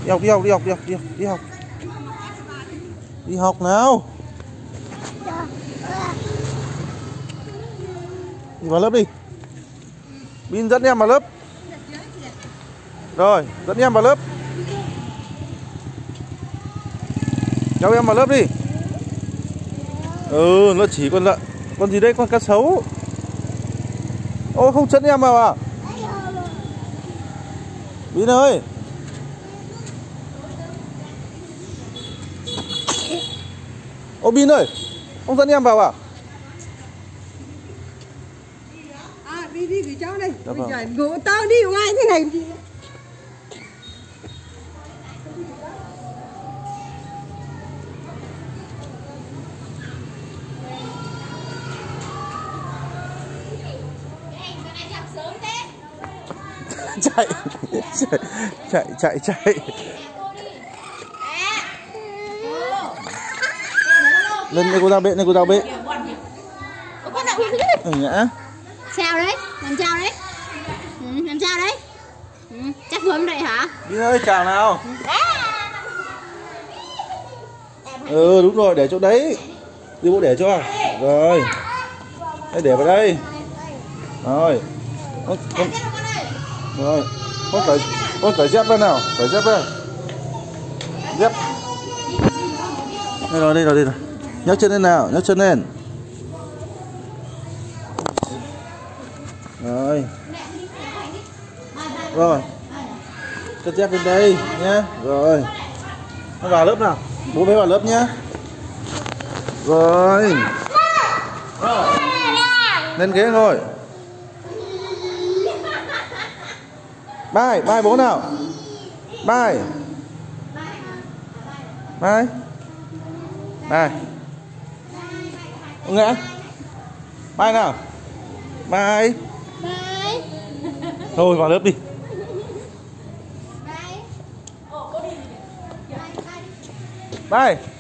Đi học, đi học, đi học, đi học, đi học, đi học. Đi học nào. Đi vào lớp đi. Bin dẫn em vào lớp. Rồi, dẫn em vào lớp. Cháu em vào lớp đi. Ừ, nó chỉ con lợn. Con gì đây? Con cá sấu. Ô, không dẫn em vào à? Bin ơi. Ô Bin ơi, không dẫn em vào à? Đi với cháu đây. Dạ Bây vâng. giờ ngủ tao đi ngoài thế này gì? Chạy, chạy, chạy, chạy. Lên đây cô giao bệ, lên cô giao bệ. Nhã. Sao đấy? Làm sao đấy? Làm sao đấy? Chắc bướm đây hả? Bin ơi, chào nào. Ừ, đúng rồi, để chỗ đấy. Đi bộ để cho. Rồi. Đây, để vào đây. Rồi. Rồi. Con cởi dép lên nào. Cởi dép lên. Dép. Đây rồi, đây rồi, đây rồi. Nhấc chân lên nào, nhấc chân lên. Rồi. Rồi. Cất dép lên đây nhé. Rồi. Nó vào lớp nào. Bố bé vào lớp nhé. Rồi. Lên ghế ngồi. Bye, bye bố nào. Bye. Bye. Bye. Ông Ngã. Bye nào. Bye. Bye. Thôi vào lớp đi. Bye.